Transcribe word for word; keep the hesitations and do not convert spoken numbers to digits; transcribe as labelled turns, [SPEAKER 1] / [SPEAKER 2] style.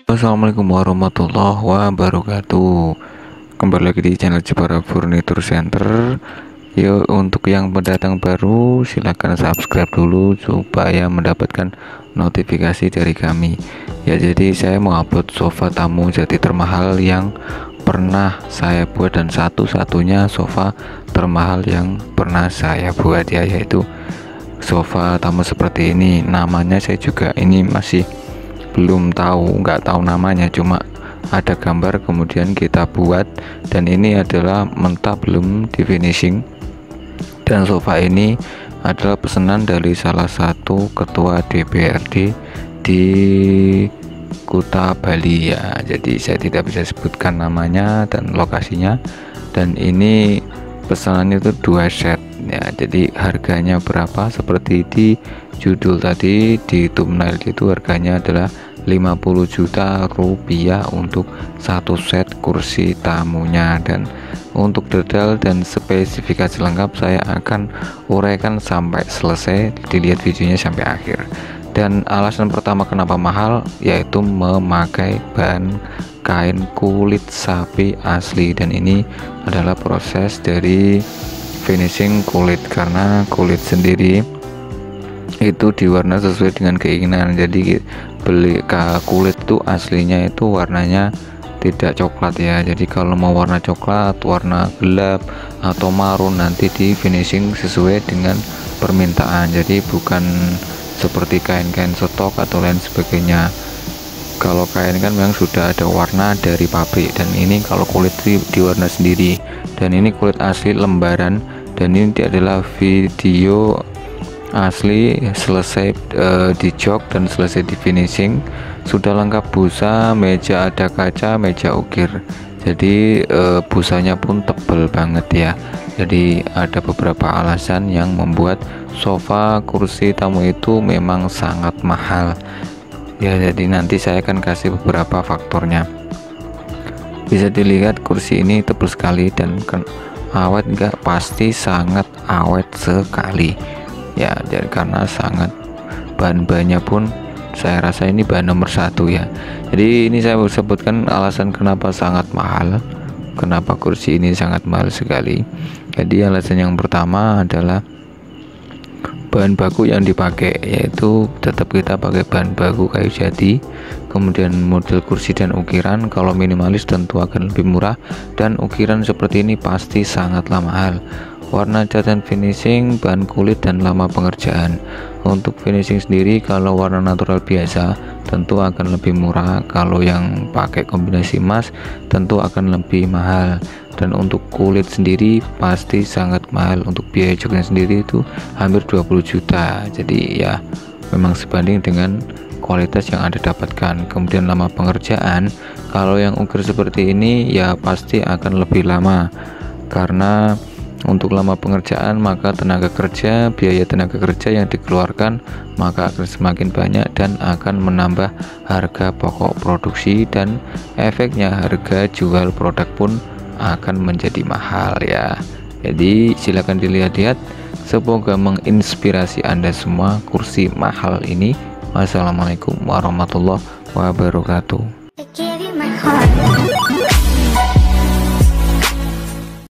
[SPEAKER 1] Assalamualaikum warahmatullahi wabarakatuh. Kembali lagi di channel Jepara Furniture Center. Yuk, untuk yang pendatang baru silahkan subscribe dulu supaya mendapatkan notifikasi dari kami. Ya, jadi saya mau upload sofa tamu jati termahal yang pernah saya buat dan satu-satunya sofa termahal yang pernah saya buat, ya, yaitu sofa tamu seperti ini. Namanya saya juga ini masih belum tahu, nggak tahu namanya, cuma ada gambar kemudian kita buat, dan ini adalah mentah belum di finishing. Dan sofa ini adalah pesanan dari salah satu ketua D P R D di Kuta Bali, ya, jadi saya tidak bisa sebutkan namanya dan lokasinya. Dan ini pesanannya itu dua set, ya, jadi harganya berapa seperti di judul tadi di thumbnail, itu harganya adalah lima puluh juta rupiah untuk satu set kursi tamunya. Dan untuk detail dan spesifikasi lengkap saya akan uraikan sampai selesai, dilihat videonya sampai akhir. Dan alasan pertama kenapa mahal yaitu memakai bahan kain kulit sapi asli, dan ini adalah proses dari finishing kulit, karena kulit sendiri itu diwarna sesuai dengan keinginan. Jadi beli kulit itu aslinya itu warnanya tidak coklat, ya, jadi kalau mau warna coklat, warna gelap atau marun, nanti di finishing sesuai dengan permintaan, jadi bukan seperti kain-kain stok atau lain sebagainya. Kalau kain kan memang sudah ada warna dari pabrik, dan ini kalau kulit di, diwarna sendiri. Dan ini kulit asli lembaran, dan ini adalah video asli selesai e, di jok dan selesai di finishing, sudah lengkap busa, meja ada kaca, meja ukir, jadi e, busanya pun tebal banget, ya. Jadi ada beberapa alasan yang membuat sofa kursi tamu itu memang sangat mahal, ya, jadi nanti saya akan kasih beberapa faktornya. Bisa dilihat kursi ini tebal sekali, dan kan awet enggak, pasti sangat awet sekali, ya, dan karena sangat bahan-bahannya pun saya rasa ini bahan nomor satu, ya. Jadi ini saya sebutkan alasan kenapa sangat mahal, kenapa kursi ini sangat mahal sekali. Jadi alasan yang pertama adalah bahan baku yang dipakai, yaitu tetap kita pakai bahan baku kayu jati. Kemudian model kursi dan ukiran, kalau minimalis tentu akan lebih murah, dan ukiran seperti ini pasti sangatlah mahal. Warna cat dan finishing, bahan kulit, dan lama pengerjaan. Untuk finishing sendiri, kalau warna natural biasa tentu akan lebih murah, kalau yang pakai kombinasi emas tentu akan lebih mahal. Dan untuk kulit sendiri pasti sangat mahal, untuk biaya joknya sendiri itu hampir dua puluh juta, jadi ya memang sebanding dengan kualitas yang Anda dapatkan. Kemudian lama pengerjaan, kalau yang ukir seperti ini ya pasti akan lebih lama, karena untuk lama pengerjaan maka tenaga kerja, biaya tenaga kerja yang dikeluarkan maka akan semakin banyak dan akan menambah harga pokok produksi, dan efeknya harga jual produk pun akan menjadi mahal, ya. Jadi silakan dilihat-lihat, semoga menginspirasi Anda semua kursi mahal ini. Wassalamualaikum warahmatullahi wabarakatuh.